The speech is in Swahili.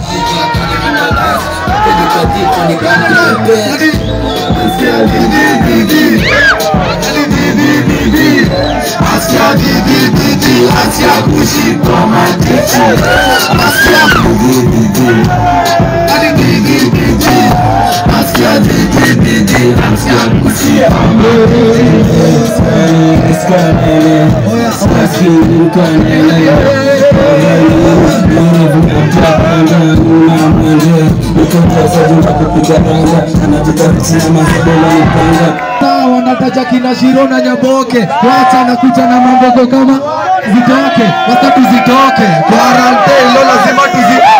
Wanataja kina Shirona Nyaboke, wacha nakuja na mambo kama zitoke, watatu zitoke, quarantine, lo lazima tuzi